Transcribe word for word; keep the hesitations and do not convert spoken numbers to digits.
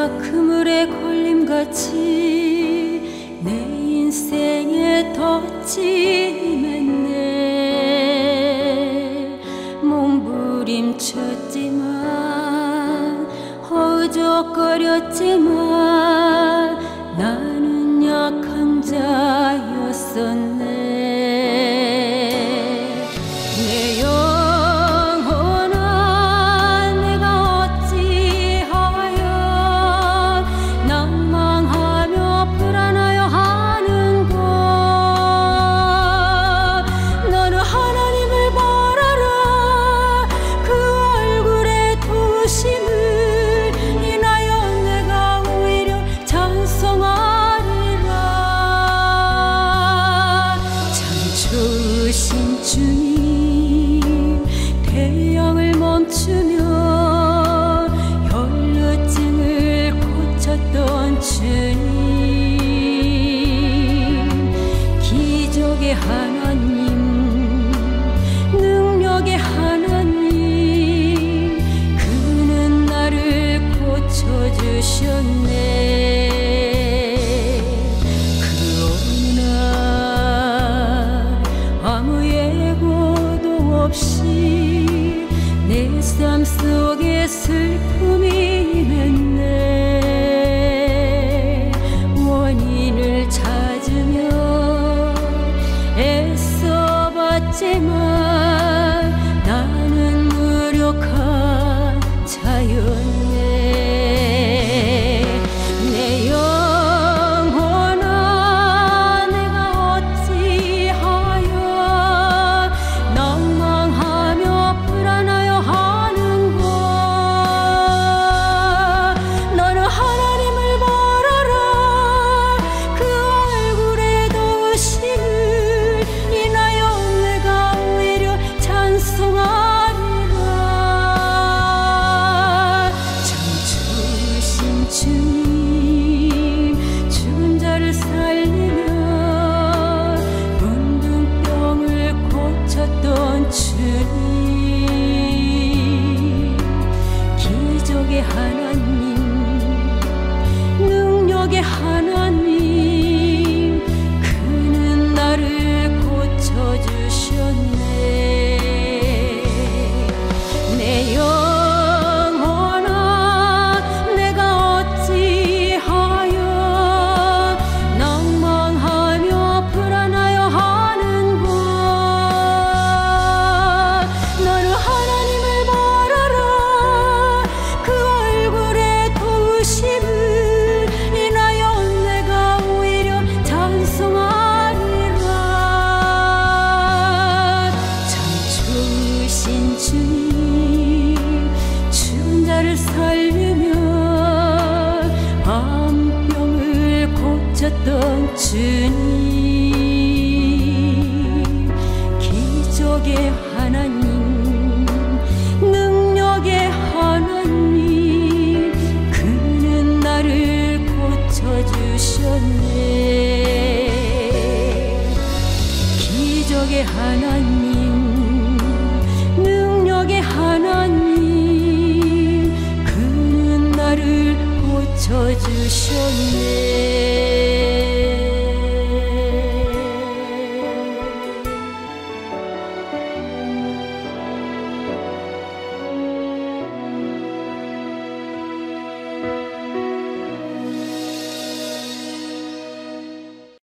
그물에 걸림같이 내 인생에 덧짐했네. 몸부림쳤지만 허우적거렸지만 나는 약한 자였었네. 주신 주님, 태양을 멈추며 혈루증을 고쳤던 주님, 기적의 하나님, 능력의 하나님, 그는 나를 고쳐주셨네. 없이 내 삶 속에 슬픔이 임했네. 원인을 찾으며 애써봤지만 나는 무력한 자였네. 내 영혼아, 내가 어찌하여 주님, 죽은 자를 살리며 문둥병을 고쳤던 주님, 기적의 하나님, 능력의 하나님, 그는 나를 고쳐주셨네. 내 영 주님, 죽은 자를 살리며 암병을 고쳤던 주님, 기적의 하나님, 능력의 하나님, 그는 나를 고쳐주셨네. 기적의 하나님, 하나님, 그는 나를 고쳐주셨네.